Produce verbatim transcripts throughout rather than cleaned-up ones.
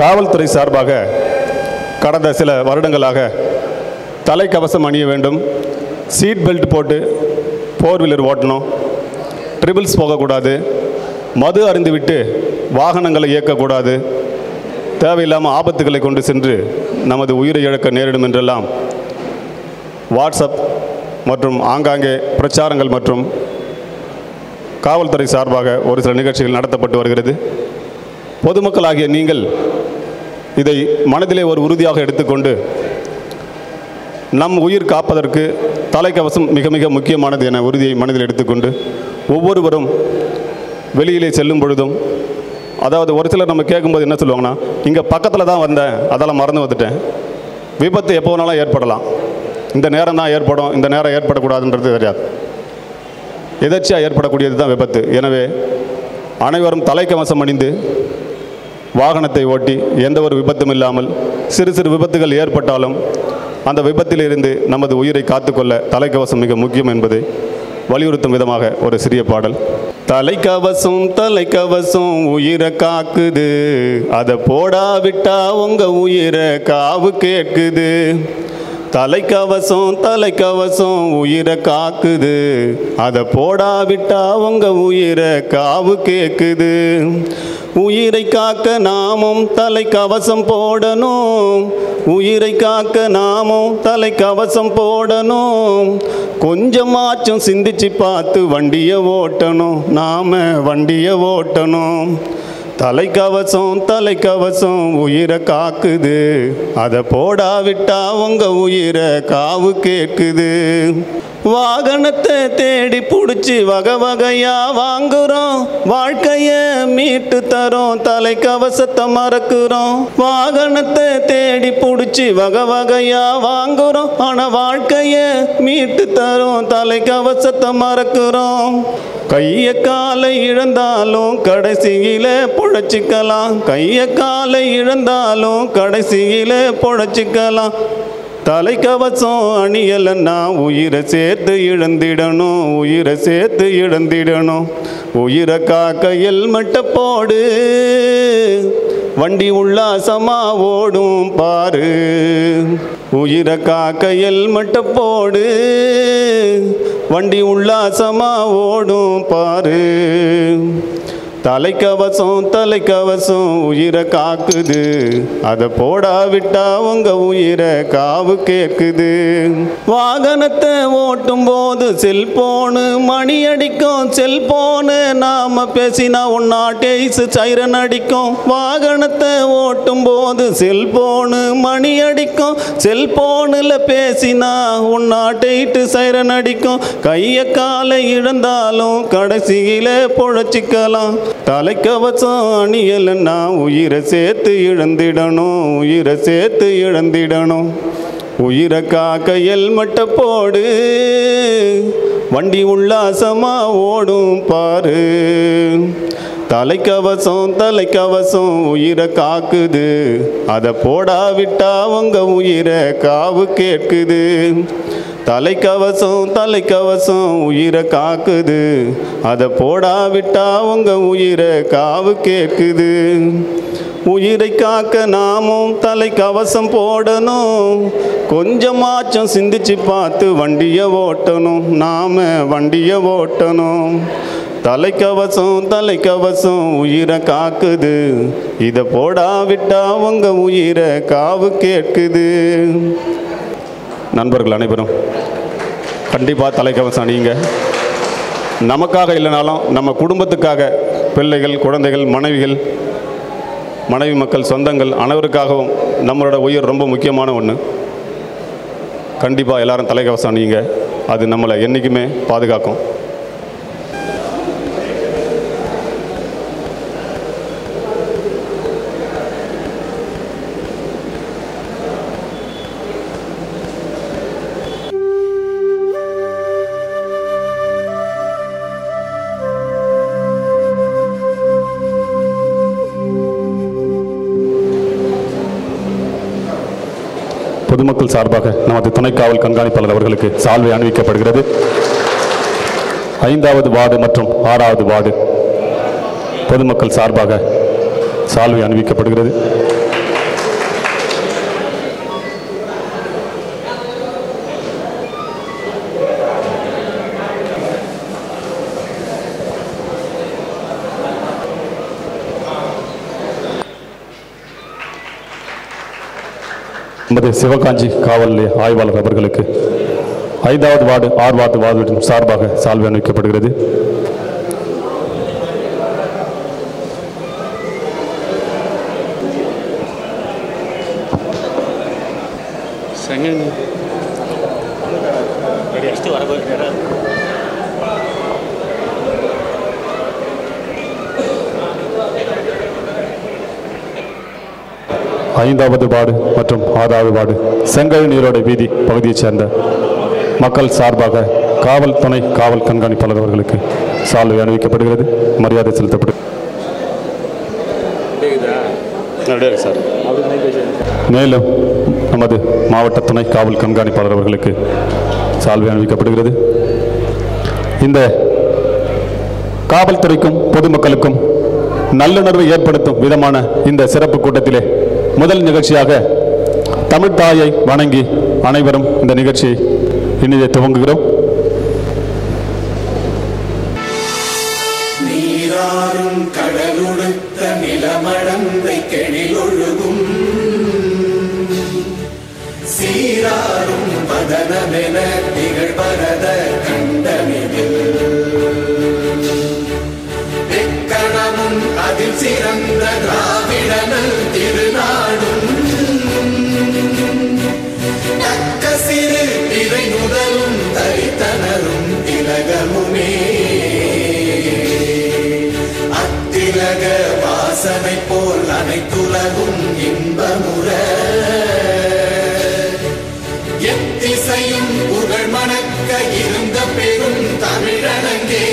காவல்துறை சார்பாக கடந்த சில வருடங்களாக தலைக்கவசம் அணிய வேண்டும், சீட் பெல்ட் போட்டு ஃபோர் வீலர் ஓட்டணும், ட்ரிபிள்ஸ் போகக்கூடாது, மது அருந்துவிட்டு வாகனங்களை இயக்கக்கூடாது, தேவையில்லாமல் ஆபத்துக்களை கொண்டு சென்று நமது உயிரை இழக்க நேரிடும் என்றெல்லாம் வாட்ஸ்அப் மற்றும் ஆங்காங்கே பிரச்சாரங்கள் மற்றும் காவல்துறை சார்பாக ஒரு சில நிகழ்ச்சிகள் நடத்தப்பட்டு வருகிறது. பொதுமக்களாகிய நீங்கள் இதை மனதிலே ஒரு உறுதியாக எடுத்துக்கொண்டு நம் உயிர் காப்பதற்கு தலைக்கவசம் மிக மிக முக்கியமானது என உறுதியை மனதில் எடுத்துக்கொண்டு ஒவ்வொருவரும் வெளியிலே செல்லும் பொழுதும், அதாவது ஒரு சிலர் நம்ம கேட்கும்போது என்ன சொல்லுவாங்கன்னா, இங்கே பக்கத்தில் தான் வந்தேன், அதெல்லாம் மறந்து வந்துட்டேன். விபத்து எப்போ வேணாலும் ஏற்படலாம், இந்த நேரம் தான் ஏற்படும், இந்த நேரம் ஏற்படக்கூடாதுன்றது தெரியாது, எதர்ச்சியாக ஏற்படக்கூடியது தான் விபத்து. எனவே அனைவரும் தலைக்கவசம் அணிந்து வாகனத்தை ஓட்டி எந்த ஒரு விபத்தும் இல்லாமல், சிறு சிறு விபத்துகள் ஏற்பட்டாலும் அந்த விபத்திலிருந்து நமது உயிரை காத்துக்கொள்ள தலைக்கவசம் மிக முக்கியம் என்பதை வலியுறுத்தும் விதமாக ஒரு சிறிய பாடல். தலைக்கவசம் தலைக்கவசம் உயிரை காக்குது, அதை போடாவிட்டா உங்க உயிரை காவு கேட்குது. தலைக்கவசம் தலைக்கவசம் உயிரை காக்குது, அதை போடாவிட்டா உங்க உயிரை காவு கேட்குது. உயிரை காக்க நாமும் தலைக்கவசம் போடணும், உயிரை காக்க நாமும் தலைக்கவசம் போடணும். கொஞ்சமாச்சும் சிந்திச்சு பார்த்து வண்டியை ஓட்டணும், நாம வண்டியை ஓட்டணும். தலைக்கவசம் தலைக்கவசம் உயிரை காக்குது, அதை போடாவிட்டா உங்க உயிரை காவு கேட்குது. வாகனத்தை தேடி பிடிச்சி வகை வகையா வாங்குறோம், வாழ்க்கையை மீட்டு தரோம், தலைக்கவசத்தை மறக்கிறோம். வாகனத்தை தேடி பிடிச்சி வகை வகையா வாங்குறோம், ஆனால் வாழ்க்கையை மீட்டு தரோம், தலைக்கவசத்தை மறக்கிறோம். கைய காலை இழந்தாலும் கடைசியில பொழைச்சிக்கலாம், கைய காலை இழந்தாலும் கடைசியில பொழைச்சிக்கலாம். தலைக்கவசம் அணியலன்னா உயிரை சேர்த்து இழந்திடணும், உயிரை சேர்த்து இழந்திடணும். உயிரை காக்க ஹெல்மெட்டை போடு, வண்டி உல்லாசமா ஓடும் பாரு. உயிரை காக்க ஹெல்மெட்டை போடு, வண்டி உல்லாசமா ஓடும் பாரு. தலைக்கவசம் தலைக்கவசம் உயிரை காக்குது, அதை போடாவிட்டா உங்க உயிரை காவு கேட்குது. வாகனத்தை ஓட்டும் போது செல்போனு மணி அடிக்கும், செல்போனு நாம பேசினா ஒன்னாட்டேசு சைரன் அடிக்கும். வாகனத்தை ஓட்டும் போது செல்போனு மணி அடிக்கும், செல்போனில் பேசினா ஒன்னாட்டேட்டு சைரன் அடிக்கும். கைய காலை இழந்தாலும் கடைசியில பொழைச்சிக்கலாம். தலைக்கவசம் அணியலன்னா உயிரை சேர்த்து இழந்திடணும், உயிரை சேர்த்து இழந்திடணும். உயிரை காக்க ஹெல்மெட்டை போடு, வண்டி உல்லாசமா ஓடும் பாரு. தலைக்கவசம் தலைக்கவசம் உயிரை காக்குது, அதை போடாவிட்டா உங்க உயிரை காவு கேட்குது. தலைக்கவசம் தலைக்கவசம் உயிரை காக்குது, அதை போடாவிட்டா உங்க உயிரை காவு கேட்குது. உயிரை காக்க நாமும் தலைக்கவசம் போடணும், கொஞ்சமாச்சும் சிந்திச்சு பார்த்து வண்டியை ஓட்டணும், நாம வண்டியை ஓட்டணும். தலைக்கவசம் தலைக்கவசம் உயிரை காக்குது, இதை போடாவிட்டா உங்க உயிரை காவு கேட்குது. நண்பர்கள் அனைவரும் கண்டிப்பாக தலைக்கவசம் அணியுங்க. நமக்காக இல்லைனாலும் நம்ம குடும்பத்துக்காக, பிள்ளைகள், குழந்தைகள், மனைவிகள், மனைவி மக்கள், சொந்தங்கள் அனைவருக்காகவும் நம்மளோட உயிர் ரொம்ப முக்கியமான ஒன்று. கண்டிப்பாக எல்லாரும் தலைக்கவசம் அணியுங்க, அது நம்மளை என்றைக்குமே பாதுகாக்கும். பொதுமக்கள் சார்பாக நமது துணை காவல் கண்காணிப்பாளர் அவர்களுக்கு சால்வை அணிவிக்கப்படுகிறது. ஐந்தாவது வார்டு மற்றும் ஆறாவது வார்டு பொதுமக்கள் சார்பாக சால்வை அணிவிக்கப்படுகிறது. நமது சிவகாஞ்சி காவல் நிலைய ஆய்வாளர் அவர்களுக்கு ஐந்தாவது வார்டு ஆறு வார்டு வார்டு சார்பாக சால்வை அணிவிக்கப்படுகிறது. ஐந்தாவது வார்டு மற்றும் ஆறாவது வார்டு செங்கல் நீரோடை வீதி பகுதியைச் சேர்ந்த மக்கள் சார்பாக காவல் துணை காவல் கண்காணிப்பாளர் அவர்களுக்கு சால்வை அணிவிக்கப்படுகிறது. மரியாதை செலுத்தப்படும். மேலும் நமது மாவட்ட துணை காவல் கண்காணிப்பாளர் அவர்களுக்கு சால்வை அணிவிக்கப்படுகிறது. இந்த காவல்துறைக்கும் பொதுமக்களுக்கும் நல்லுணர்வை ஏற்படுத்தும் விதமான இந்த சிறப்பு கூட்டத்திலே முதல் நிகழ்ச்சியாக தமிழ் தாயை வணங்கி அனைவரும் இந்த நிகழ்ச்சியை இனிதே துவங்குகிறோம். நீராறும் கடலுடுத்த நிலமடந்தை கெழிலொழுகும் சீராறும் பதனமென திகழ்பரத கண்டமிதில் எக்கணமும் அதில் சிறந்த திராவிடனல் திருநாடும் தக்க சிறு திரை முதலும் தரித்தனரும் திலகமுமே அத்திலக வாசனை போல் அனைத்துலகும் இன்பமுற எத்திசையும் புகழ் மணக்க இருந்த பெரும் தமிழனங்கே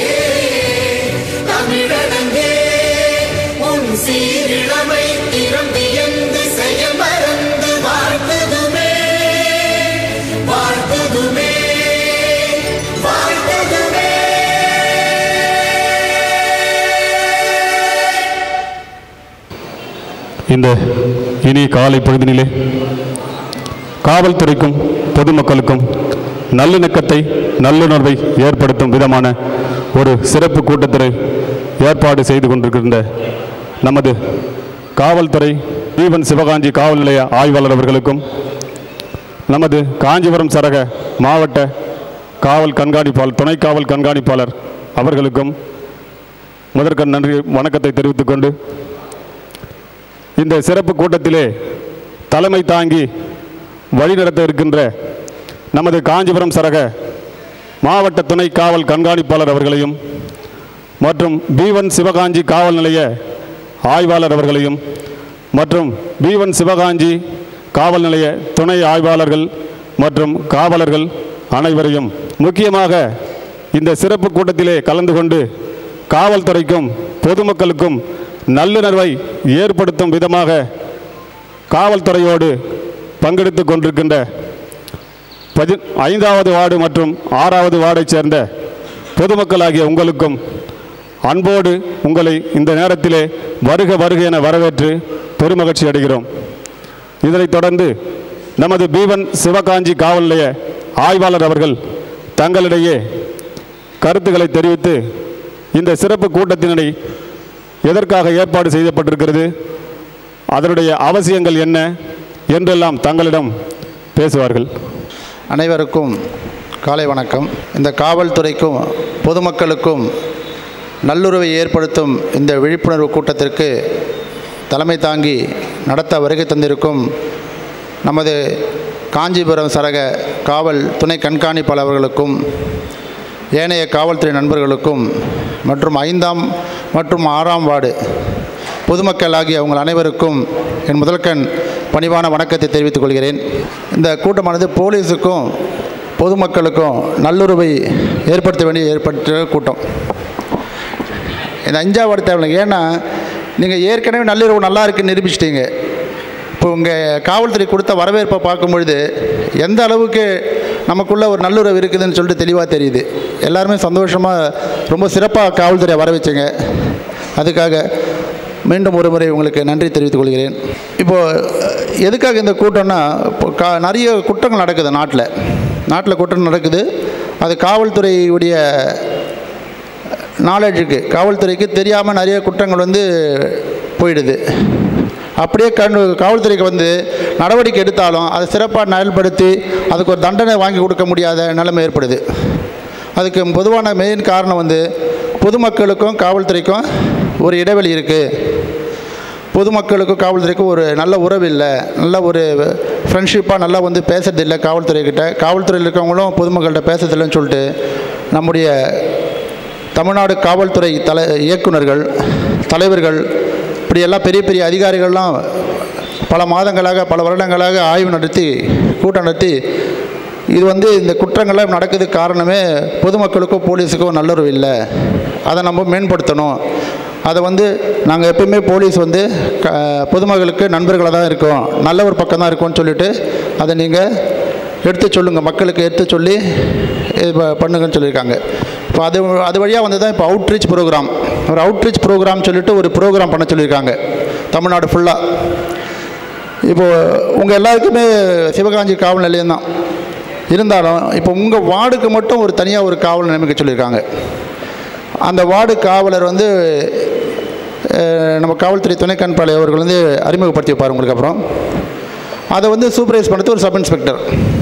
தமிழனங்கே உன் சீரிழமை திறம்பியந்து செய்ய மறந்து வாழ்த்துதுமே வாழ்த்துதுமே வாழ்த்துதுமே. இந்த இனிய காலை பொழுதினிலே காவல்துறைக்கும் பொதுமக்களுக்கும் நல்லிணக்கத்தை நல்லுணர்வை ஏற்படுத்தும் விதமான ஒரு சிறப்பு கூட்டத்தினை ஏற்பாடு செய்து கொண்டிருக்கின்ற நமது காவல்துறை தீவன் சிவகாஞ்சி காவல் நிலைய ஆய்வாளர் அவர்களுக்கும் நமது காஞ்சிபுரம் சரக மாவட்ட காவல் கண்காணிப்பாளர் துணை காவல் கண்காணிப்பாளர் அவர்களுக்கும் முதற்கண் நன்றி வணக்கத்தை தெரிவித்துக் கொண்டு இந்த சிறப்பு கூட்டத்திலே தலைமை தாங்கி வழிநடத்த இருக்கின்ற நமது காஞ்சிபுரம் சரக மாவட்ட துணை காவல் கண்காணிப்பாளர் அவர்களையும் மற்றும் பீவன் சிவகாஞ்சி காவல் நிலைய ஆய்வாளர் அவர்களையும் மற்றும் பீவன் சிவகாஞ்சி காவல் நிலைய துணை ஆய்வாளர்கள் மற்றும் காவலர்கள் அனைவரையும் முக்கியமாக இந்த சிறப்பு கூட்டத்திலே கலந்து கொண்டு காவல்துறைக்கும் பொதுமக்களுக்கும் நல்லுணர்வை ஏற்படுத்தும் விதமாக காவல்துறையோடு பங்கெடுத்து கொண்டிருக்கின்ற பதி ஐந்தாவது வார்டு மற்றும் ஆறாவது வார்டைச் சேர்ந்த பொதுமக்களாகிய உங்களுக்கும் அன்போடு உங்களை இந்த நேரத்திலே வருக வருக என வரவேற்று பெருமகிழ்ச்சி அடைகிறோம். இதனைத் தொடர்ந்து நமது பீவன் சிவகாஞ்சி காவல் நிலைய ஆய்வாளர் அவர்கள் தங்களிடையே கருத்துக்களை தெரிவித்து இந்த சிறப்பு கூட்டத்தினை எதற்காக ஏற்பாடு செய்யப்பட்டிருக்கிறது, அதனுடைய அவசியங்கள் என்ன என்றெல்லாம் தங்களிடம் பேசுவார்கள். அனைவருக்கும் காலை வணக்கம். இந்த காவல்துறைக்கும் பொதுமக்களுக்கும் நல்லுறவை ஏற்படுத்தும் இந்த விழிப்புணர்வு கூட்டத்திற்கு தலைமை தாங்கி நடத்த வருகை தந்திருக்கும் நமது காஞ்சிபுரம் சரக காவல் துணை கண்காணிப்பாளர் அவர்களுக்கும் ஏனைய காவல்துறை நண்பர்களுக்கும் மற்றும் ஐந்தாம் மற்றும் ஆறாம் வார்டு பொதுமக்கள் ஆகிய உங்கள் அனைவருக்கும் என் முதல்கண் பணிவான வணக்கத்தை தெரிவித்துக் கொள்கிறேன். இந்த கூட்டமானது போலீஸுக்கும் பொதுமக்களுக்கும் நல்லுறவை ஏற்படுத்த வேண்டிய ஏற்பட்ட கூட்டம். இந்த அஞ்சாவது வார்டு தேவை. ஏன்னா நீங்கள் ஏற்கனவே நல்லுறவு நல்லா இருக்குன்னு நிரூபிச்சிட்டீங்க. இப்போ உங்கள் காவல்துறை கொடுத்த வரவேற்பை பார்க்கும் பொழுது எந்த அளவுக்கு நமக்குள்ளே ஒரு நல்லுறவு இருக்குதுன்னு சொல்லிட்டு தெளிவாக தெரியுது. எல்லாருமே சந்தோஷமாக ரொம்ப சிறப்பாக காவல்துறை வர வச்சுங்க. அதுக்காக மீண்டும் ஒரு முறை உங்களுக்கு நன்றி தெரிவித்துக் கொள்கிறேன். இப்போது எதுக்காக இந்த கூட்டம்னா, இப்போ கா நிறைய குற்றங்கள் நடக்குது நாட்டில் நாட்டில் குற்றம் நடக்குது. அது காவல்துறையுடைய நாலேஜுக்கு காவல்துறைக்கு தெரியாமல் நிறைய குற்றங்கள் வந்து போயிடுது. அப்படியே கண் காவல்துறைக்கு வந்து நடவடிக்கை எடுத்தாலும் அதை சிறப்பாக நயல்படுத்தி அதுக்கு ஒரு தண்டனை வாங்கி கொடுக்க முடியாத நிலைமை ஏற்படுது. அதுக்கு பொதுவான மெயின் காரணம் வந்து பொதுமக்களுக்கும் காவல்துறைக்கும் ஒரு இடைவெளி இருக்குது. பொதுமக்களுக்கும் காவல்துறைக்கும் ஒரு நல்ல உறவு இல்லை, நல்ல ஒரு ஃப்ரெண்ட்ஷிப்பாக நல்லா வந்து பேசுறது இல்லை காவல்துறைக்கிட்ட. காவல்துறையில் இருக்கவங்களும் பொதுமக்கள்கிட்ட பேசுறதில்லைன்னு சொல்லிட்டு நம்முடைய தமிழ்நாடு காவல்துறை தலை இயக்குநர்கள், தலைவர்கள், இப்படி எல்லாம் பெரிய பெரிய அதிகாரிகள்லாம் பல மாதங்களாக பல வருடங்களாக ஆய்வு நடத்தி கூட்டம் நடத்தி இது வந்து இந்த குற்றங்கள்லாம் நடக்குதுக்கு காரணமே பொதுமக்களுக்கும் போலீஸுக்கும் நல்லுறவு இல்லை, அதை நம்ம மேம்படுத்தணும். அதை வந்து நாங்கள் எப்பயுமே போலீஸ் வந்து க பொதுமக்களுக்கு நண்பர்களாக தான் இருக்கோம், நல்ல ஒரு பக்கம் தான் இருக்கோம்னு சொல்லிவிட்டு அதை நீங்கள் எடுத்து சொல்லுங்கள், மக்களுக்கு எடுத்து சொல்லி இது பண்ணுங்கன்னு சொல்லியிருக்காங்க. இப்போ அது அது வழியாக வந்து தான் இப்போ அவுட்ரீச் ப்ரோக்ராம், ஒரு அவுட்ரீச் ப்ரோக்ராம் சொல்லிவிட்டு ஒரு ப்ரோக்ராம் பண்ண சொல்லியிருக்காங்க தமிழ்நாடு ஃபுல்லாக. இப்போது உங்கள் எல்லாருக்குமே சிவகாஞ்சி காவல் நிலையம் தான் இருந்தாலும் இப்போ உங்கள் வார்டுக்கு மட்டும் ஒரு தனியாக ஒரு காவல் நியமிக்க சொல்லியிருக்காங்க. அந்த வார்டு காவலர் வந்து நம்ம காவல்துறை துணை கண்காணிப்பாளர் அவர்கள் வந்து அறிமுகப்படுத்தி வைப்பார் உங்களுக்கு. அப்புறம் அதை வந்து சூப்பர்வைஸ் பண்ணுறது ஒரு சப் இன்ஸ்பெக்டர்.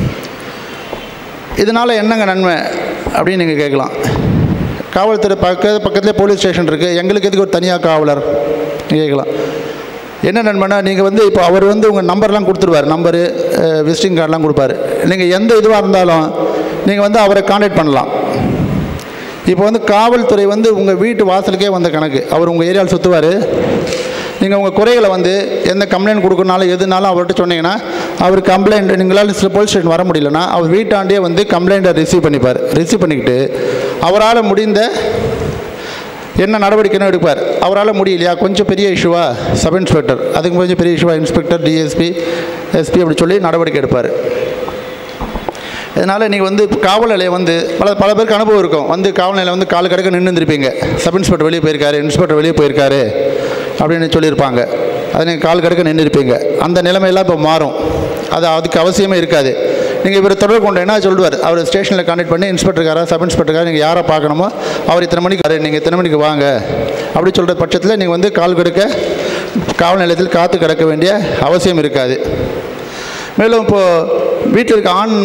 இதனால் என்னங்க நன்மை அப்படின்னு நீங்கள் கேட்கலாம். காவல்துறை பக்க பக்கத்துலேயே போலீஸ் ஸ்டேஷன் இருக்குது, எங்களுக்கு எதுக்கு ஒரு தனியாக காவலர் கேட்கலாம். என்ன நண்பனா, நீங்கள் வந்து இப்போ அவர் வந்து உங்கள் நம்பர்லாம் கொடுத்துருவார், நம்பரு விசிட்டிங் கார்டெலாம் கொடுப்பார். நீங்கள் எந்த இதுவாக இருந்தாலும் நீங்கள் வந்து அவரை கான்டாக்ட் பண்ணலாம். இப்போ வந்து காவல்துறை வந்து உங்கள் வீட்டு வாசலுக்கே வந்த கணக்கு, அவர் உங்கள் ஏரியாவில் சுற்றுவார். நீங்கள் உங்கள் குறைகளை வந்து எந்த கம்ப்ளைண்ட் கொடுக்கறனாலும் எதுனாலும் அவர்கிட்ட சொன்னீங்கன்னா அவர் கம்ப்ளைண்ட், நீங்களால் போலீஸ் ஸ்டேஷன் வர முடியலன்னா அவர் வீட்டாண்டே வந்து கம்ப்ளைண்ட்டை ரிசீவ் பண்ணிப்பார். ரிசீவ் பண்ணிக்கிட்டு அவரால் முடிந்த என்ன நடவடிக்கைன்னு எடுப்பார். அவரால் முடியலையா, கொஞ்சம் பெரிய இஷ்யூவா சப் இன்ஸ்பெக்டர், அதுக்கு கொஞ்சம் பெரிய இஷ்யூவா இன்ஸ்பெக்டர், டிஎஸ்பி, எஸ்பி அப்படி சொல்லி நடவடிக்கை எடுப்பார். இதனால் நீங்கள் வந்து காவல் நிலையம் வந்து பல பல பேருக்கு அனுபவம் இருக்கும். வந்து காவல் நிலையம் வந்து கால் கடுக்க நின்று இருந்திருப்பீங்க, சப் இன்ஸ்பெக்டர் வெளியே போயிருக்காரு, இன்ஸ்பெக்டர் வெளியே போயிருக்காரு அப்படின்னு சொல்லியிருப்பாங்க. அதை நீங்கள் கால் கடுக்க நின்று இருப்பீங்க. அந்த நிலைமையெல்லாம் இப்போ மாறும். அது அதுக்கு அவசியமே இருக்காது. நீங்கள் இவர் தொடர்பு கொண்டு என்ன சொல்லுவார், அவர் ஸ்டேஷனில் கான்டாக்ட் பண்ணி இன்ஸ்பெக்டருக்காரா சப் இன்ஸ்பெக்டருக்காரா நீங்கள் யாரை பார்க்கணுமோ அவர் இத்தனை மணிக்கு, நீங்கள் இத்தனை மணிக்கு வாங்க அப்படி சொல்கிற பட்சத்தில் நீங்கள் வந்து கால் கடுக்க காவல் நிலையத்தில் காத்து கிடக்க வேண்டிய அவசியம் இருக்காது. மேலும் இப்போது வீட்டில் இருக்க ஆண்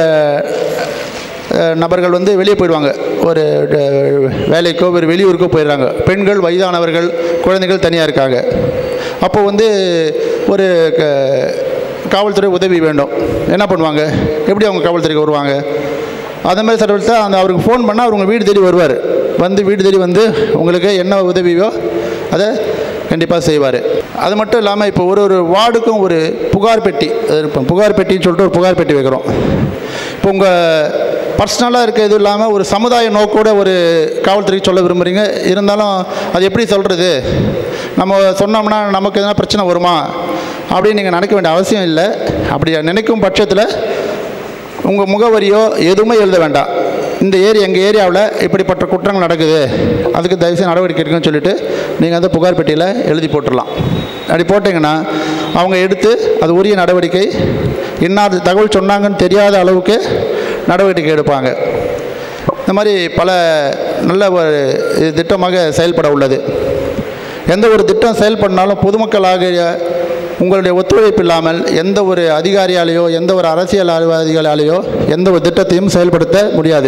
நபர்கள் வந்து வெளியே போயிடுவாங்க, ஒரு வேலைக்கோ ஒரு வெளியூருக்கோ போயிடுறாங்க. பெண்கள், வயதானவர்கள், குழந்தைகள் தனியாக இருக்காங்க. அப்போது வந்து ஒரு காவல்துறை உதவி வேண்டும். என்ன பண்ணுவாங்க, எப்படி அவங்க காவல்துறைக்கு வருவாங்க? அதே மாதிரி சட்டத்தில் அந்த அவருக்கு ஃபோன் பண்ணால் அவர் உங்கள் வீடு தேடி வருவார். வந்து வீடு தேடி வந்து உங்களுக்கு என்ன உதவியோ அதை கண்டிப்பாக செய்வார். அது மட்டும் இல்லாமல் இப்போ ஒரு ஒரு வார்டுக்கும் ஒரு புகார் பெட்டி இருப்போம். புகார் பெட்டின்னு சொல்லிட்டு ஒரு புகார் பெட்டி வைக்கிறோம். இப்போ உங்கள் பர்சனலாக இருக்க இது இல்லாமல் ஒரு சமுதாய நோக்கோட ஒரு காவல்துறைக்கு சொல்ல விரும்புகிறீங்க. இருந்தாலும் அது எப்படி சொல்கிறது, நம்ம சொன்னோம்னா நமக்கு எதனா பிரச்சனை வருமா அப்படின்னு நீங்கள் நினைக்க வேண்டிய அவசியம் இல்லை. அப்படி நினைக்கும் பட்சத்தில் உங்கள் முகவரியோ எதுவுமே எழுத வேண்டாம். இந்த ஏரியா எங்கள் ஏரியாவில் இப்படிப்பட்ட குற்றங்கள் நடக்குது, அதுக்கு தயவுசெய்து நடவடிக்கை எடுக்கணும்னு சொல்லிவிட்டு நீங்கள் அந்த புகார் பெட்டியில் எழுதி போட்டுடலாம். அப்படி போட்டிங்கன்னா அவங்க எடுத்து அது உரிய நடவடிக்கை, இன்னார் தகவல் சொன்னாங்கன்னு தெரியாத அளவுக்கு நடவடிக்கை எடுப்பாங்க. இந்த மாதிரி பல நல்ல ஒரு திட்டமாக செயல்பட உள்ளது. எந்த ஒரு திட்டம் செயல்படினாலும் பொதுமக்களாக உங்களுடைய ஒத்துழைப்பு இல்லாமல் எந்த ஒரு அதிகாரியாலேயோ எந்த ஒரு அரசியல்வாதிகளாலேயோ எந்த ஒரு திட்டத்தையும் செயல்படுத்த முடியாது.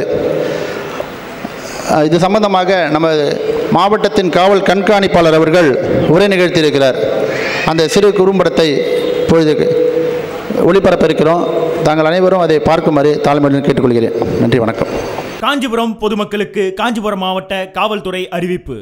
இது சம்பந்தமாக நம்ம மாவட்டத்தின் காவல் கண்காணிப்பாளர் அவர்கள் உரை நிகழ்த்தியிருக்கிறார். அந்த சிறு குறும்படத்தை இப்பொழுது ஒளிபரப்ப இருக்கிறோம். தாங்கள் அனைவரும் அதை பார்க்குமாறு தாழ்மையுடன் கேட்டுக்கொள்கிறேன். நன்றி, வணக்கம். காஞ்சிபுரம் பொதுமக்களுக்கு காஞ்சிபுரம் மாவட்ட காவல்துறை அறிவிப்பு.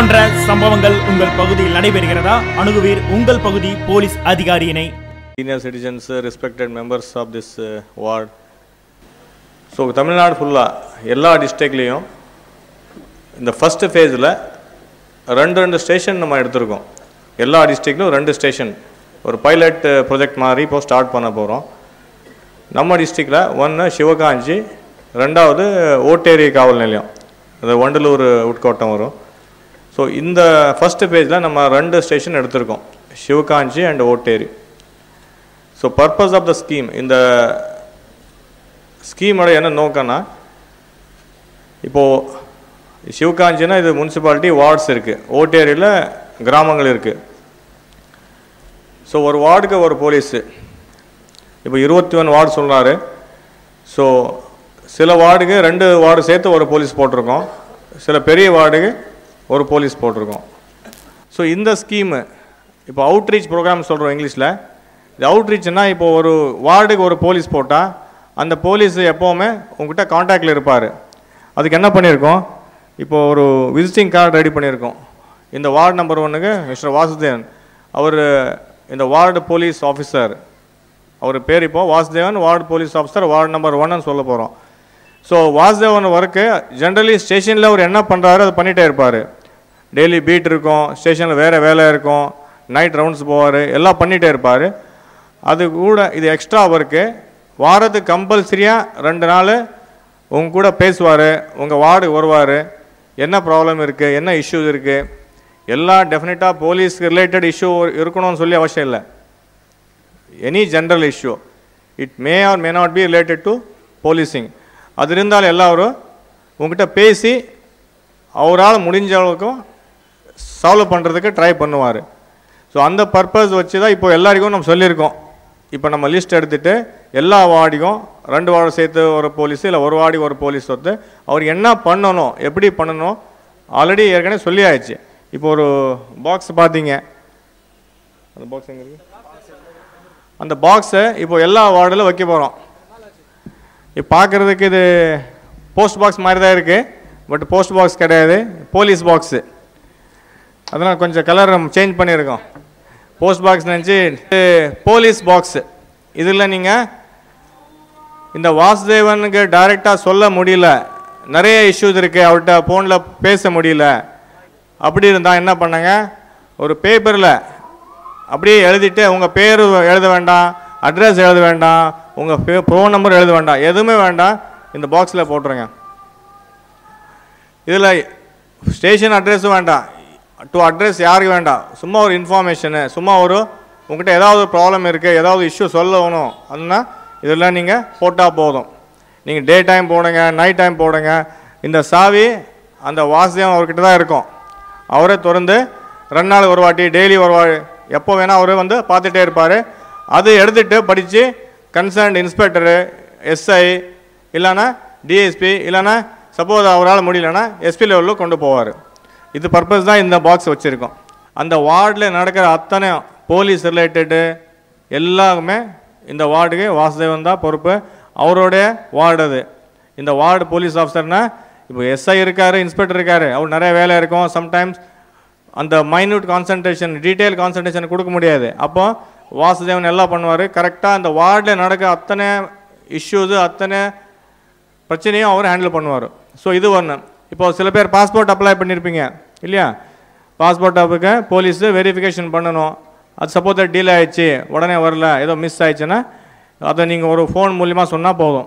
போன்ற சம்பவங்கள் உங்கள் பகுதியில் நடைபெறுகிறதா? அணுகுவீர் உங்கள் பகுதி போலீஸ் அதிகாரியினை. Senior citizens, uh, respected members of this uh, ward. So, Tamil Nadu fulla எல்லா டிஸ்ட்ரிக்ட்லேயும் இந்த ஃபஸ்ட்டு ஃபேஸில் ரெண்டு ரெண்டு ஸ்டேஷன் நம்ம எடுத்திருக்கோம். எல்லா டிஸ்ட்ரிக்ட்லையும் ரெண்டு ஸ்டேஷன் ஒரு பைலட் ப்ராஜெக்ட் மாதிரி இப்போ ஸ்டார்ட் பண்ண போகிறோம். நம்ம டிஸ்ட்ரிக்டில் ஒன்று சிவகாஞ்சி, ரெண்டாவது ஓட்டேரி காவல் நிலையம், அது வண்டலூர் உட்கோட்டம் வரும். ஸோ இந்த ஃபஸ்ட்டு ஃபேஸில் நம்ம ரெண்டு ஸ்டேஷன் எடுத்திருக்கோம், Sivakanchi and Otteri. So purpose of the scheme, இந்த ஸ்கீமோட என்ன நோக்கம்னா, இப்போது சிவகாஞ்சினா இது முனிசிபாலிட்டி வார்ட்ஸ் இருக்குது, ஓட்டேரியில் கிராமங்கள் இருக்குது. ஸோ ஒரு வார்டுக்கு ஒரு போலீஸு, இப்போ இருபத்தி ஒன்று வார்டு சொல்கிறாரு. ஸோ சில வார்டுக்கு ரெண்டு வார்டு சேர்த்து ஒரு போலீஸ் போட்டிருக்கோம், சில பெரிய வார்டுக்கு ஒரு போலீஸ் போட்டிருக்கோம். ஸோ இந்த ஸ்கீமு இப்போ அவுட்ரீச் ப்ரோக்ராம் சொல்கிறோம் இங்கிலீஷில். இது அவுட்ரீச்னா இப்போ ஒரு வார்டுக்கு ஒரு போலீஸ் போட்டால் அந்த போலீஸ் எப்போவுமே உங்ககிட்ட காண்டாக்டில் இருப்பார். அதுக்கு என்ன பண்ணியிருக்கோம், இப்போது ஒரு விசிட்டிங் கார்டு ரெடி பண்ணியிருக்கோம். இந்த வார்டு நம்பர் ஒன்றுக்கு மிஸ்டர் வாசுதேவன், அவர் இந்த வார்டு போலீஸ் ஆஃபீஸர், அவர் பேர் இப்போது Vasudevan ward police officer ward number ஒன்னு சொல்ல போகிறோம். ஸோ வாசுதேவன் ஒர்க்கு ஜென்ரலி ஸ்டேஷனில் அவர் என்ன பண்ணுறாரு அதை பண்ணிகிட்டே இருப்பார். டெய்லி பீட் இருக்கும், ஸ்டேஷனில் வேறு வேலை இருக்கும், நைட் ரவுண்ட்ஸ் போவார், எல்லாம் பண்ணிகிட்டே இருப்பார். அது கூட இது எக்ஸ்ட்ரா ஒர்க்கு. வாரத்துக்கு கம்பல்சரியாக ரெண்டு நாள் உங்க கூட பேசுவார், உங்கள் வார்டுக்கு வருவார், என்ன ப்ராப்ளம் இருக்குது, என்ன இஷ்யூஸ் இருக்குது, எல்லாம் டெஃபினட்டாக போலீஸ் ரிலேட்டட் இஷ்யூ இருக்கணும்னு சொல்லி அவசியம் இல்லை. Any general issue, it may or may not be related to policing, அது இருந்தாலும் எல்லாரும் உங்ககிட்ட பேசி அவரால் முடிஞ்ச அளவுக்கும் சால்வ் பண்ணுறதுக்கு ட்ரை பண்ணுவார். ஸோ அந்த பர்பஸ் வச்சு தான் இப்போ எல்லாருக்கும் நம்ம சொல்லியிருக்கோம். இப்போ நம்ம லிஸ்ட் எடுத்துகிட்டு எல்லா வார்டுக்கும் ரெண்டு வார்டு சேர்த்து ஒரு போலீஸு இல்லை ஒரு வார்டு ஒரு போலீஸ் வந்து அவர் என்ன பண்ணணும், எப்படி பண்ணணும் ஆல்ரெடி ஏற்கனவே சொல்லி ஆயிடுச்சு. இப்போ ஒரு பாக்ஸ் பார்த்தீங்க, அந்த பாக்ஸ் எங்கே இருக்குது, அந்த பாக்ஸை இப்போ எல்லா வார்டில் வைக்க போகிறோம். இப்போ பார்க்குறதுக்கு இது போஸ்ட் பாக்ஸ் மாதிரி தான் இருக்குது, பட் போஸ்ட் பாக்ஸ் கிடையாது, போலீஸ் பாக்ஸு. அதனால் கொஞ்சம் கலர் நம்ம சேஞ்ச் பண்ணியிருக்கோம். போஸ்ட் பாக்ஸ் நினச்சி போலீஸ் பாக்ஸு. இதில் நீங்கள் இந்த வாசுதேவனுக்கு டைரெக்டாக சொல்ல முடியல, நிறைய இஷ்யூஸ் இருக்குது, அவர்கிட்ட ஃபோனில் பேச முடியல, அப்படி இருந்தால் என்ன பண்ணாங்க, ஒரு பேப்பரில் அப்படியே எழுதிட்டு உங்கள் பேர் எழுத வேண்டாம், அட்ரஸ் எழுத வேண்டாம், உங்கள் ஃபே ஃபோன் நம்பர் எழுத வேண்டாம், எதுவுமே வேண்டாம், இந்த பாக்ஸில் போட்டுருங்க. இதில் ஸ்டேஷன் அட்ரஸும் வேண்டாம், டு அட்ரஸ் யாருக்கு வேண்டாம், சும்மா ஒரு இன்ஃபார்மேஷனு, சும்மா ஒரு உங்கள்கிட்ட ஏதாவது ப்ராப்ளம் இருக்குது, ஏதாவது இஷ்யூ சொல்லணும், அதுனா இதெல்லாம் நீங்கள் போட்டால் போதும். நீங்கள் டே டைம் போடுங்க, நைட் டைம் போடுங்க. இந்த சாவி அந்த வாசுதேவன் அவர்கிட்ட தான் இருக்கும், அவரே திறந்து ரெண்டு நாள் ஒரு வாட்டி டெய்லி ஒரு வாட்டி எப்போ வேணால் அவர் வந்து பார்த்துட்டே இருப்பார். அது எடுத்துகிட்டு படித்து கன்சர்ன்ட் இன்ஸ்பெக்டரு, எஸ்ஐ இல்லைன்னா டிஎஸ்பி இல்லைன்னா சப்போஸ் அவரால் முடியலன்னா எஸ்பி லெவலில் கொண்டு போவார். இது பர்பஸ் தான் இந்த பாக்ஸ் வச்சுருக்கோம். அந்த வார்டில் நடக்கிற அத்தனை போலீஸ் ரிலேட்டடு எல்லாமே இந்த வார்டுக்கு வாசுதேவன் தான் பொறுப்பு, அவருடைய வார்டு அது. இந்த வார்டு போலீஸ் ஆஃபீஸர்னால் இப்போ எஸ்ஐ இருக்கார், இன்ஸ்பெக்டர் இருக்கார், அவர் நிறைய வேலை இருக்கும். சம்டைம்ஸ் அந்த மைன்யூட் கான்சன்ட்ரேஷன், டீட்டெயில் கான்சன்ட்ரேஷன் கொடுக்க முடியாது. அப்போ வாசுதேவன் எல்லாம் பண்ணுவார், கரெக்டாக அந்த வார்டில் நடக்க அத்தனை இஷ்யூஸு அத்தனை பிரச்சனையும் அவர் ஹேண்டில் பண்ணுவார். ஸோ இது ஒன்று. இப்போ சில பேர் பாஸ்போர்ட் அப்ளை பண்ணியிருப்பீங்க இல்லையா, பாஸ்போர்ட் அப்புக்கு போலீஸு வெரிஃபிகேஷன் பண்ணணும். அது சப்போஸ் டீலே ஆகிடுச்சு, உடனே வரல, ஏதோ மிஸ் ஆயிடுச்சுன்னா அதை நீங்கள் ஒரு ஃபோன் மூலிமா சொன்னால் போதும்,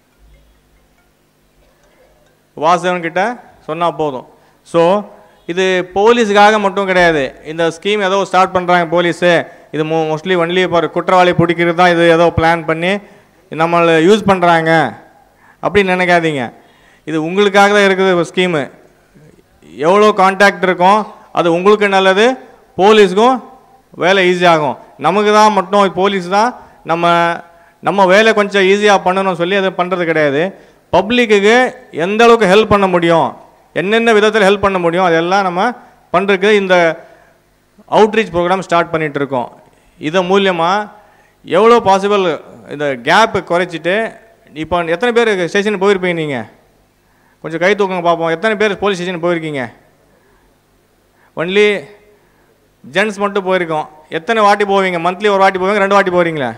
வாசுதேவன்கிட்ட சொன்னால் போதும். ஸோ இது போலீஸுக்காக மட்டும் கிடையாது, இந்த ஸ்கீம் ஏதோ ஸ்டார்ட் பண்ணுறாங்க போலீஸு, இது மோ மோஸ்ட்லி ஒன்லி இப்போ குற்றவாளி பிடிக்கிறது தான் இது ஏதோ பிளான் பண்ணி நம்மளை யூஸ் பண்ணுறாங்க அப்படின்னு நினைக்காதீங்க. இது உங்களுக்காக தான் இருக்குது ஸ்கீமு. எவ்வளோ கான்டாக்ட் இருக்கும் அது உங்களுக்கு நல்லது, போலீஸுக்கும் வேலை ஈஸியாகும். நமக்கு தான் மட்டும் போலீஸ் தான் நம்ம நம்ம வேலை கொஞ்சம் ஈஸியாக பண்ணணும்னு சொல்லி அதை பண்ணுறது கிடையாது. பப்ளிக்கு எந்த அளவுக்கு ஹெல்ப் பண்ண முடியும், என்னென்ன விதத்தில் ஹெல்ப் பண்ண முடியும் அதெல்லாம் நம்ம பண்ணுறதுக்கு இந்த அவுட்ரீச் ப்ரோக்ராம் ஸ்டார்ட் பண்ணிகிட்டு இருக்கோம். இது மூலியமாக எவ்வளோ பாசிபிள் இந்த கேப்பு குறைச்சிட்டு, இப்போ எத்தனை பேர் ஸ்டேஷனுக்கு போயிருப்பீங்க, நீங்கள் கொஞ்சம் கை தூக்குங்க பார்ப்போம், எத்தனை பேர் போலீஸ் ஸ்டேஷனுக்கு போயிருக்கீங்க? ஒன்லி ஜென்ட்ஸ் மட்டும் போயிருக்கோம். எத்தனை வாட்டி போவீங்க? மந்த்லி ஒரு வாட்டி போவீங்க, ரெண்டு வாட்டி போகிறீங்களா?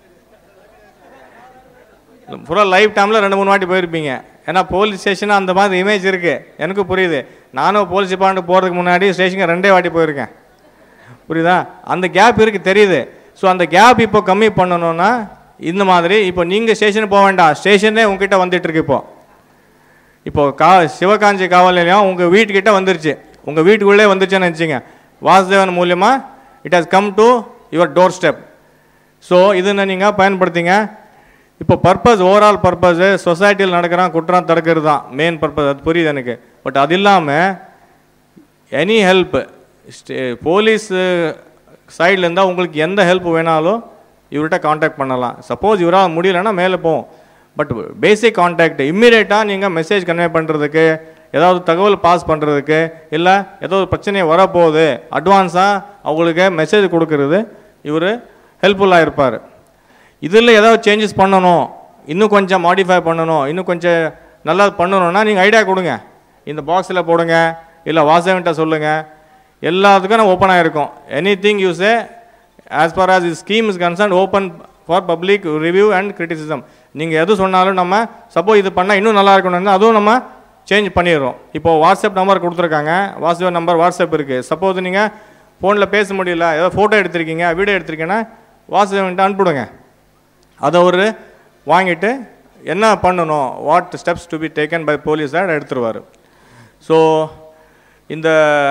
ஃபுல்லாக லைஃப் டைமில் ரெண்டு மூணு வாட்டி போயிருப்பீங்க. ஏன்னா போலீஸ் ஸ்டேஷனாக அந்த மாதிரி இமேஜ் இருக்குது, எனக்கு புரியுது. நானும் போலீஸ் டிபார்ட்மெண்ட் போகிறதுக்கு முன்னாடி ஸ்டேஷனுக்கு ரெண்டே வாட்டி போயிருக்கேன், புரியுதா? அந்த கேப் இருக்குது, தெரியுது. ஸோ அந்த கேப் இப்போ கம்மி பண்ணணுன்னா இந்த மாதிரி இப்போ நீங்கள் ஸ்டேஷனுக்கு போக வேண்டாம், ஸ்டேஷனே உங்ககிட்ட வந்துட்டுருக்கு. இப்போது இப்போது கா சிவகாஞ்சி காவல் நிலையம் உங்கள் வீட்டுக்கிட்ட வந்துருச்சு, உங்கள் வீட்டுக்குள்ளே வந்துருச்சுன்னு நினச்சிங்க. வாசுதேவன் மூலியமாக it has come to your doorstep. So இதுன்னு நீங்கள் பயன்படுத்திங்க. இப்போ பர்பஸ், ஓவரால் பர்பஸு சொசைட்டியில் நடக்கிறான் குற்றம் தடுக்கிறது தான் மெயின் பர்பஸ், அது புரியுது எனக்கு. பட் அது இல்லாமல் எனி ஹெல்ப் போலீஸ் சைடில் இருந்தால் உங்களுக்கு எந்த ஹெல்ப் வேணாலும் இவர்கிட்ட காண்டாக்ட் பண்ணலாம். சப்போஸ் இவரால் முடியலைன்னா மேலே போவோம். பட் பேசிக் காண்டாக்ட் இம்மிடியேட்டாக நீங்கள் மெசேஜ் கன்வே பண்ணுறதுக்கு, ஏதாவது தகவல் பாஸ் பண்ணுறதுக்கு, இல்லை ஏதோ ஒரு பிரச்சனை வரப்போகுது அட்வான்ஸாக அவங்களுக்கு மெசேஜ் கொடுக்கறது இவர் ஹெல்ப்ஃபுல்லாக இருப்பார். இதில் ஏதாவது சேஞ்சஸ் பண்ணணும், இன்னும் கொஞ்சம் மாடிஃபை பண்ணணும், இன்னும் கொஞ்சம் நல்லா பண்ணணுன்னா நீங்கள் ஐடியா கொடுங்க, இந்த பாக்ஸில் போடுங்க, இல்லை வாசகன்ட்ட சொல்லுங்கள். எல்லாத்துக்கும் நான் ஓப்பனாக இருக்கும். Anything you say as far as is scheme is concern open for public review and criticism. நீங்கள் எது சொன்னாலும் நம்ம சப்போஸ் இது பண்ணால் இன்னும் நல்லா இருக்கணும்னா அதுவும் நம்ம சேஞ்ச் பண்ணிடுறோம். இப்போது வாட்ஸ்அப் நம்பர் கொடுத்துருக்காங்க, வாட்ஸ்அப் நம்பர் வாட்ஸ்அப் இருக்குது. சப்போஸ் நீங்கள் ஃபோனில் பேச முடியல, ஏதோ ஃபோட்டோ எடுத்திருக்கீங்க, வீடியோ எடுத்திருக்கீங்கன்னா வாட்ஸ்அப்கிட்ட அனுப்பிவிடுங்க. அதை ஒரு வாங்கிட்டு என்ன பண்ணணும், what steps to be taken by police ஆட் எடுத்துருவார். ஸோ இந்த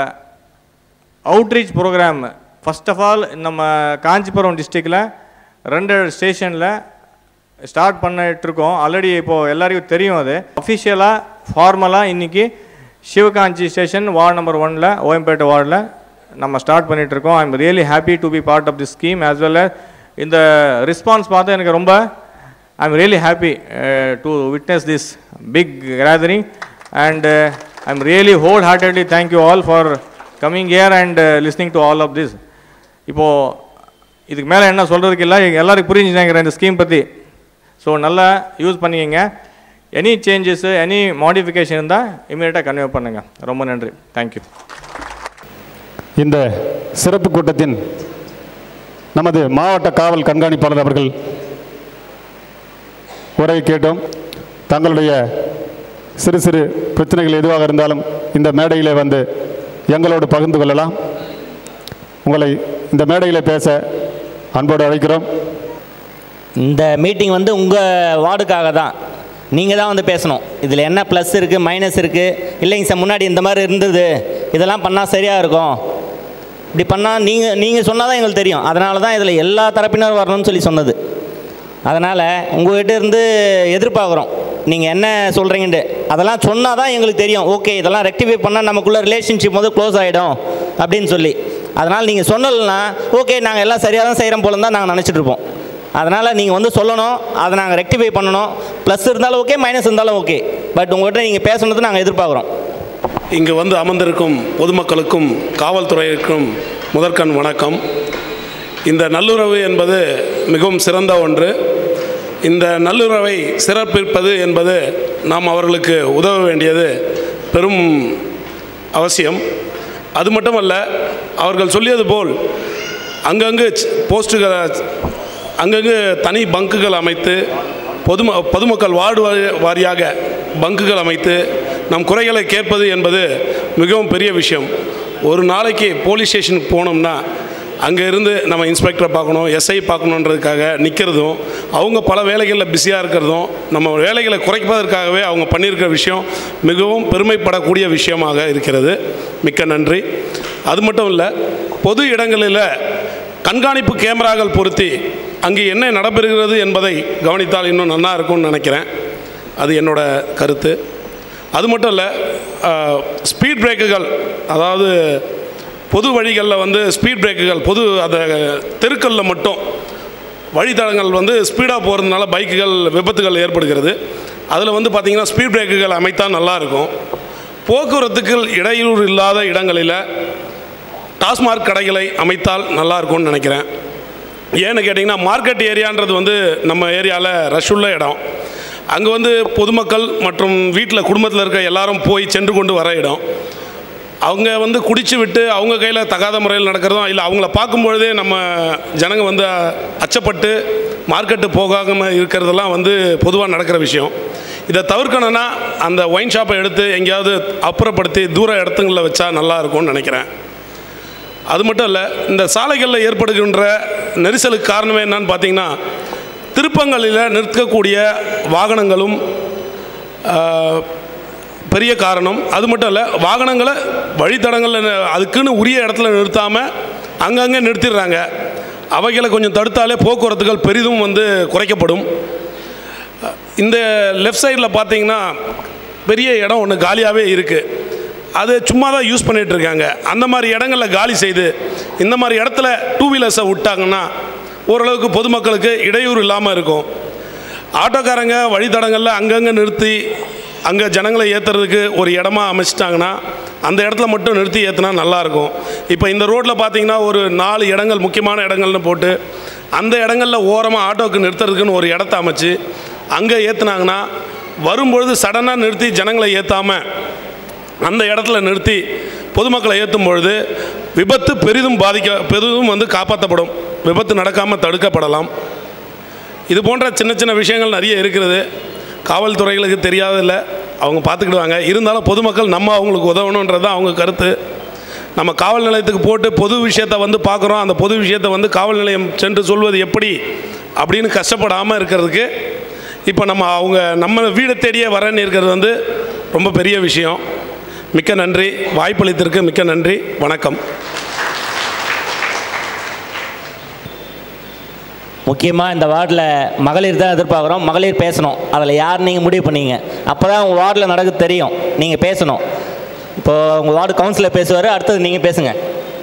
outreach programme first of all நம்ம காஞ்சிபுரம் டிஸ்ட்ரிக்டில் ரெண்டு ஸ்டேஷனில் ஸ்டார்ட் பண்ணிகிட்ருக்கோம். ஆல்ரெடி இப்போது எல்லாருக்கும் தெரியும். அது அஃபிஷியலாக ஃபார்மலாக இன்றைக்கி சிவகாஞ்சி ஸ்டேஷன் வார்டு நம்பர் ஒனில் ஓயம்பேட்டை வார்டில் நம்ம ஸ்டார்ட் பண்ணிகிட்ருக்கோம். I am really happy to be part of the scheme as well as இந்த ரெஸ்பான்ஸ் பார்த்து எனக்கு ரொம்ப I am really happy to witness this big gathering and I am really wholeheartedly thank you all for coming here and listening to all of this. இப்போது இதுக்கு மேலே என்ன சொல்கிறதுக்கு இல்லை, எல்லாருக்கும் புரிஞ்சுனாங்கிற இந்த ஸ்கீம் பற்றி. ஸோ நல்லா யூஸ் பண்ணிக்கங்க. எனி சேஞ்சஸ்ஸு எனி மாடிஃபிகேஷன் இருந்தால் இமீடியட்டாக கன்வே பண்ணுங்கள். ரொம்ப நன்றி, தேங்க்யூ. இந்த சிறப்பு கூட்டத்தின் நமது மாவட்ட காவல் கண்காணிப்பாளர் அவர்கள் உரை கேட்டோம். தங்களுடைய சிறு சிறு பிரச்சனைகள் எதுவாக இருந்தாலும் இந்த மேடையிலே வந்து எங்களோடு பகிர்ந்து கொள்ளலாம். உங்களை இந்த மேடையில் பேச அன்போடு அழைக்கிறோம். இந்த மீட்டிங் வந்து உங்கள் வார்டுக்காக தான், நீங்கள் தான் வந்து பேசணும். இதில் என்ன ப்ளஸ் இருக்குது மைனஸ் இருக்குது, இல்லைங்க சார் முன்னாடி இந்த மாதிரி இருந்தது, இதெல்லாம் பண்ணால் சரியாக இருக்கும், இப்படி பண்ணால் நீங்கள் நீங்கள் சொன்னால் தான் எங்களுக்கு தெரியும். அதனால தான் இதில் எல்லா தரப்பினரும் வரணும்னு சொல்லி சொன்னது. அதனால் உங்கள்கிட்ட இருந்து எதிர்பார்க்குறோம் நீங்கள் என்ன சொல்கிறீங்கன்ட்டு. அதெல்லாம் சொன்னால் தான் எங்களுக்கு தெரியும், ஓகே இதெல்லாம் ரெக்டிஃபை பண்ணால் நமக்குள்ளே ரிலேஷன்ஷிப் வந்து க்ளோஸ் ஆகிடும் அப்படின்னு சொல்லி. அதனால் நீங்கள் சொன்னலன்னா ஓகே நாங்கள் எல்லாம் சரியாக தான் செய்கிறோம் போல தான் நாங்கள் நினச்சிட்ருப்போம். அதனால் நீங்கள் வந்து சொல்லணும், அதை நாங்கள் ரெக்டிஃபை பண்ணணும். ப்ளஸ் இருந்தாலும் ஓகே, மைனஸ் இருந்தாலும் ஓகே, பட் உங்கள்கிட்ட நீங்கள் பேசணுது நாங்கள் எதிர்பார்க்குறோம். இங்கு வந்து அமர்ந்திருக்கும் பொதுமக்களுக்கும் காவல்துறையிற்கும் முதற்கண் வணக்கம். இந்த நல்லுறவு என்பது மிகவும் சிறந்த ஒன்று. இந்த நல்லுறவை சிறப்பிப்பது என்பது நாம் அவர்களுக்கு உதவ வேண்டியது பெரும் அவசியம். அது மட்டுமல்ல, அவர்கள் சொல்லியது போல் அங்கங்கு போஸ்ட்டுகளை அங்கங்கு தனி பங்குகள் அமைத்து பொதும பொதுமக்கள் வார்டு வாரியாக பங்குகள் அமைத்து நம் குறைகளை கேட்பது என்பது மிகவும் பெரிய விஷயம். ஒரு நாளைக்கு போலீஸ் ஸ்டேஷனுக்கு போனோம்னா அங்கே இருந்து நம்ம இன்ஸ்பெக்டரை பார்க்கணும், எஸ்ஐ பார்க்கணுன்றதுக்காக நிற்கிறதும், அவங்க பல வேலைகளில் பிஸியாக இருக்கிறதும், நம்ம வேலைகளை குறைப்பதற்காகவே அவங்க பண்ணியிருக்கிற விஷயம் மிகவும் பெருமைப்படக்கூடிய விஷயமாக இருக்கிறது. மிக்க நன்றி. அது மட்டும் இல்லை, பொது இடங்களில் கண்காணிப்பு கேமராக்கள் பொருத்தி அங்கே என்ன நடைபெறுகிறது என்பதை கவனித்தால் இன்னும் நல்லா இருக்கும்னு நினைக்கிறேன். அது என்னோட கருத்து. அது மட்டும் இல்லை, ஸ்பீட் பிரேக்குகள், அதாவது பொது வழிகளில் வந்து ஸ்பீட் பிரேக்குகள் பொது அந்த தெருக்களில் மட்டும் வழித்தடங்கள் வந்து ஸ்பீடாக போகிறதுனால பைக்குகள் விபத்துகள் ஏற்படுகிறது. அதில் வந்து பார்த்திங்கன்னா ஸ்பீட் பிரேக்குகள் அமைத்தால் நல்லாயிருக்கும். போக்குவரத்துக்கு இடையூறு இல்லாத இடங்களில் டாஸ்மாக் கடைகளை அமைத்தால் நல்லாயிருக்கும்னு நினைக்கிறேன். ஏன்னு கேட்டிங்கன்னா, மார்க்கெட் ஏரியான்றது வந்து நம்ம ஏரியாவில் ரஷ் உள்ள இடம். அங்கே வந்து பொதுமக்கள் மற்றும் வீட்டில் குடும்பத்தில் இருக்க எல்லாரும் போய் சென்று கொண்டு வர இடம். அவங்க வந்து குடிச்சு விட்டு அவங்க கையில் தகாத முறையில் நடக்கிறதும் இல்லை, அவங்கள பார்க்கும்பொழுதே நம்ம ஜனங்க வந்து அச்சப்பட்டு மார்க்கெட்டு போகாமல் இருக்கிறதெல்லாம் வந்து பொதுவாக நடக்கிற விஷயம். இதை தவிர்க்கணும்னா அந்த ஒயின் ஷாப்பை எடுத்து எங்கேயாவது அப்புறப்படுத்தி தூர இடத்துங்களில் வச்சா நல்லா இருக்கும்னு நினைக்கிறேன். அது மட்டும் இல்லை, இந்த சாலைகளில் ஏற்படுகின்ற நெரிசலுக்கு காரணமே என்னன்னு பார்த்தீங்கன்னா, திருப்பங்களில் நிற்கக்கூடிய வாகனங்களும் பெரிய காரணம். அது மட்டும் இல்லை, வாகனங்களை வழித்தடங்களில் அதுக்குன்னு உரிய இடத்துல நிறுத்தாமல் அங்கங்கே நிறுத்திடுறாங்க. அவைகளை கொஞ்சம் தடுத்தாலே போக்குவரத்துகள் பெரிதும் வந்து குறைக்கப்படும். இந்த லெஃப்ட் சைடில் பார்த்தீங்கன்னா பெரிய இடம் ஒன்று காலியாகவே இருக்குது. அது சும்மா தான் யூஸ் பண்ணிகிட்ருக்காங்க. அந்த மாதிரி இடங்களில் காலி செய்து இந்த மாதிரி இடத்துல டூ வீலர்ஸை விட்டாங்கன்னா ஓரளவுக்கு பொதுமக்களுக்கு இடையூறு இல்லாமல் இருக்கும். ஆட்டோக்காரங்க வழித்தடங்களில் அங்கங்கே நிறுத்தி அங்கே ஜனங்களை ஏற்றுறதுக்கு ஒரு இடமா அமைச்சிட்டாங்கன்னா அந்த இடத்துல மட்டும் நிறுத்தி ஏற்றினா நல்லாயிருக்கும். இப்போ இந்த ரோட்டில் பார்த்தீங்கன்னா ஒரு நாலு இடங்கள் முக்கியமான இடங்கள்னு போட்டு அந்த இடங்களில் ஓரமாக ஆட்டோவுக்கு நிறுத்துறதுக்குன்னு ஒரு இடத்த அமைச்சு அங்கே ஏற்றுனாங்கன்னா வரும்பொழுது சடனாக நிறுத்தி ஜனங்களை ஏற்றாமல் அந்த இடத்துல நிறுத்தி பொதுமக்களை ஏற்றும் பொழுது விபத்து பெரிதும் பாதிக்க பெரிதும் வந்து காப்பாற்றப்படும், விபத்து நடக்காமல் தடுக்கப்படலாம். இது போன்ற சின்ன சின்ன விஷயங்கள் நிறைய இருக்கிறது. காவல்துறைகளுக்கு தெரியாதில்லை, அவங்க பார்த்துக்கிடுவாங்க. இருந்தாலும் பொதுமக்கள் நம்ம அவங்களுக்கு உதவணுன்றது தான் அவங்க கருத்து. நம்ம காவல் நிலையத்துக்கு போட்டு பொது விஷயத்தை வந்து பார்க்குறோம், அந்த பொது விஷயத்தை வந்து காவல் நிலையம் சென்று சொல்வது எப்படி அப்படின்னு கஷ்டப்படாமல் இருக்கிறதுக்கு இப்போ நம்ம அவங்க நம்ம வீடை தேடியே வரன்னு இருக்கிறது வந்து ரொம்ப பெரிய விஷயம். மிக்க நன்றி, வாய்ப்பளித்திற்கு மிக்க நன்றி, வணக்கம். முக்கியமாக இந்த வார்டில் மகளிர் தான் எதிர்பார்க்குறோம். மகளிர் பேசணும். அதில் யார் நீங்கள் முடிவு பண்ணீங்க? அப்போ தான் உங்கள் வார்டில் நடக்க தெரியும். நீங்கள் பேசணும். இப்போது உங்கள் வார்டு கவுன்சிலர் பேசுவார், அடுத்தது நீங்கள் பேசுங்க.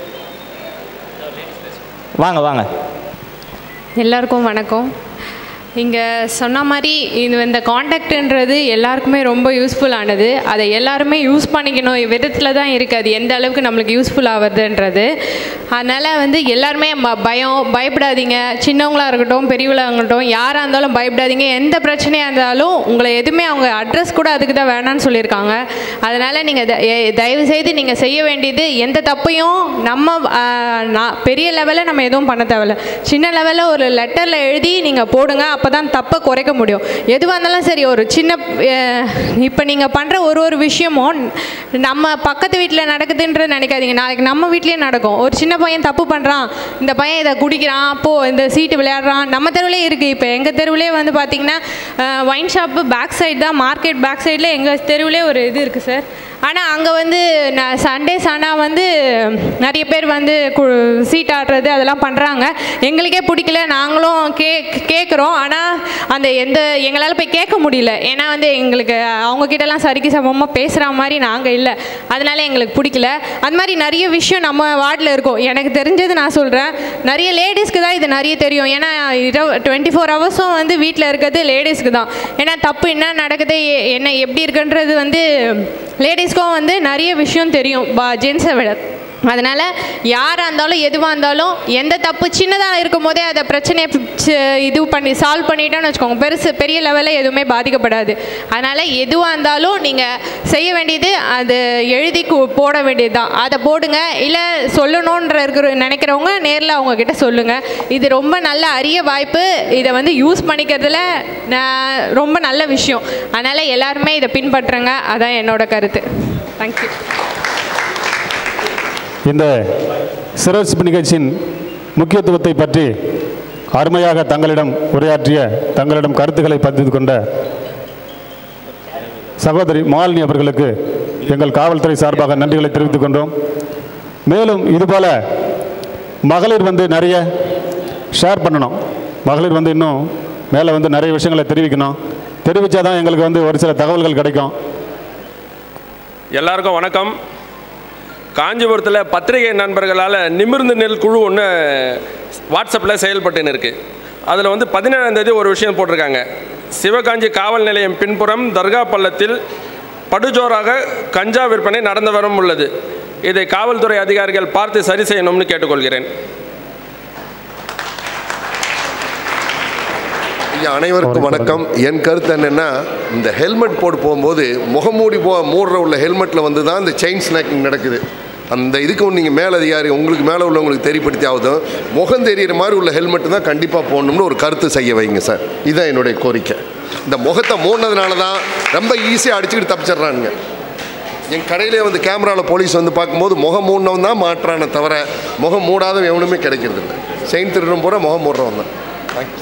வாங்க வாங்க. எல்லாருக்கும் வணக்கம். இங்கே சொன்ன மாதிரி இது இந்த காண்டாக்டுன்றது எல்லாருக்குமே ரொம்ப யூஸ்ஃபுல்லானது. அதை எல்லாருமே யூஸ் பண்ணிக்கணும் விதத்தில் தான் இருக்குது அது எந்த அளவுக்கு நம்மளுக்கு யூஸ்ஃபுல் ஆகுதுன்றது. அதனால் வந்து எல்லாருமே பயம் பயப்படாதீங்க. சின்னவங்களாக இருக்கட்டும் பெரியவங்களாக இருக்கட்டும் யாராக இருந்தாலும் பயப்படாதீங்க. எந்த பிரச்சனையாக இருந்தாலும் உங்களை எதுவுமே அவங்க அட்ரஸ் கூட அதுக்கு தான் வேணான்னு சொல்லியிருக்காங்க. அதனால் நீங்கள் தயவுசெய்து நீங்கள் செய்ய வேண்டியது எந்த தப்பையும் நம்ம நான் பெரிய லெவலில் நம்ம எதுவும் பண்ண தேவையில்ல. சின்ன லெவலில் ஒரு லெட்டரில் எழுதி நீங்கள் போடுங்க. அப்போ தான் தப்பை குறைக்க முடியும். எதுவாக இருந்தாலும் சரி, ஒரு சின்ன இப்போ நீங்கள் பண்ணுற ஒரு ஒரு விஷயமும் நம்ம பக்கத்து வீட்டில் நடக்குதுன்றது நினைக்காதீங்க, நாளைக்கு நம்ம வீட்லேயே நடக்கும். ஒரு சின்ன பையன் தப்பு பண்ணுறான், இந்த பையன் இதை குடிக்கிறான், அப்போது இந்த சீட்டு விளையாடுறான், நம்ம தெருவிலே இருக்குது. இப்போ எங்கள் தெருவிலே வந்து பார்த்திங்கன்னா ஒயின் ஷாப்பு பேக் சைடு தான், மார்க்கெட் பேக் சைடில் எங்கள் தெருவிலே ஒரு இது இருக்குது சார். ஆனால் அங்கே வந்து நான் சண்டேஸ் ஆனால் வந்து நிறைய பேர் வந்து சீட் ஆடுறது அதெல்லாம் பண்ணுறாங்க. எங்களுக்கே பிடிக்கல, நாங்களும் கே கேட்குறோம். ஆனால் அந்த எந்த எங்களால் போய் கேட்க முடியல. ஏன்னா வந்து எங்களுக்கு அவங்கக்கிட்டலாம் சரிக்கு சமமாக பேசுகிற மாதிரி நாங்கள் இல்லை, அதனால எங்களுக்கு பிடிக்கல. அது மாதிரி நிறைய விஷயம் நம்ம வார்டில் இருக்கும். எனக்கு தெரிஞ்சது நான் சொல்கிறேன். நிறைய லேடிஸ்க்கு தான் இது நிறைய தெரியும். ஏன்னா டுவெண்ட்டி ஃபோர் ஹவர்ஸும் வந்து வீட்டில் இருக்கிறது லேடிஸ்க்கு தான். ஏன்னா தப்பு என்ன நடக்குது என்ன எப்படி இருக்குன்றது வந்து லேடிஸ்க்கும் வந்து நிறைய விஷயம் தெரியும் பா ஜென்ஸை விட. அதனால் யாராக இருந்தாலும் எதுவாக இருந்தாலும் எந்த தப்பு சின்னதாக இருக்கும் போதே அதை பிரச்சனையை இது பண்ணி சால்வ் பண்ணிட்டோன்னு வச்சுக்கோங்க, பெருசு பெரிய லெவலில் எதுவுமே பாதிக்கப்படாது. அதனால் எதுவாக இருந்தாலும் நீங்கள் செய்ய வேண்டியது அது எழுதி போட வேண்டியது தான். அதை போடுங்க. இல்லை சொல்லணுன்ற இருக்கிற நினைக்கிறவங்க நேரில் அவங்கக்கிட்ட சொல்லுங்கள். இது ரொம்ப நல்ல அரிய வாய்ப்பு. இதை வந்து யூஸ் பண்ணிக்கிறதுல ரொம்ப நல்ல விஷயம். அதனால் எல்லாருமே இதை பின்பற்றுங்க. அதான் என்னோட கருத்து. தேங்க்யூ. இந்த சிறப்பு நிகழ்ச்சியின் முக்கியத்துவத்தை பற்றி அருமையாக தங்களிடம் உரையாற்றிய தங்களிடம் கருத்துக்களை பதிவு கொண்ட சகோதரி மாலினி அவர்களுக்கு எங்கள் காவல்துறை சார்பாக நன்றிகளை தெரிவித்துக் கொண்டோம். மேலும் இதுபோல் மகளிர் வந்து நிறைய ஷேர் பண்ணணும். மகளிர் வந்து இன்னும் மேலே வந்து நிறைய விஷயங்களை தெரிவிக்கணும். தெரிவித்தா தான் எங்களுக்கு வந்து ஒரு சில தகவல்கள் கிடைக்கும். எல்லாருக்கும் வணக்கம். காஞ்சிபுரத்தில் பத்திரிகை நண்பர்களால் நிமிர்ந்து நெல் குழு ஒன்று வாட்ஸ்அப்பில் செயல்பட்டுன்னு இருக்குது. அதில் வந்து பதினேழாம் தேதி ஒரு விஷயம் போட்டிருக்காங்க. சிவகாஞ்சி காவல் நிலையம் பின்புறம் தர்கா பள்ளத்தில் படுஜோராக கஞ்சா விற்பனை நடந்து வரும் உள்ளது. இதை காவல்துறை அதிகாரிகள் பார்த்து சரி செய்யணும்னு கேட்டுக்கொள்கிறேன். ஐயா அனைவருக்கும் வணக்கம். என் கருத்து என்னென்னா, இந்த ஹெல்மெட் போட்டு போகும்போது முகமூடி போ மூடுற உள்ள ஹெல்மெட்டில் வந்து தான் இந்த செயின் ஸ்நாக்கிங் நடக்குது. அந்த இதுக்கு நீங்கள் மேலதிகாரி உங்களுக்கு மேலே உள்ளவங்களுக்கு தெரியப்படுத்தி ஆகுதும் முகம் தெரிகிற மாதிரி உள்ள ஹெல்மெட்டு தான் கண்டிப்பாக போடணும்னு ஒரு கருத்து செய்ய வைங்க சார். இதுதான் என்னுடைய கோரிக்கை. இந்த முகத்தை மூடினதுனால தான் ரொம்ப ஈஸியாக அடிச்சுக்கிட்டு தப்பிச்சிட்றானுங்க. என் கடையிலே வந்து கேமராவில் போலீஸ் வந்து பார்க்கும்போது முகம் மூடினவன் தான் மாட்டுறானே தவிர முகம் மூடாதவன் எவனுமே கிடைக்கிறது இல்லை. செயின் திருடும் போகிற முகம் மூடுறவன் தான். தேங்க்யூ.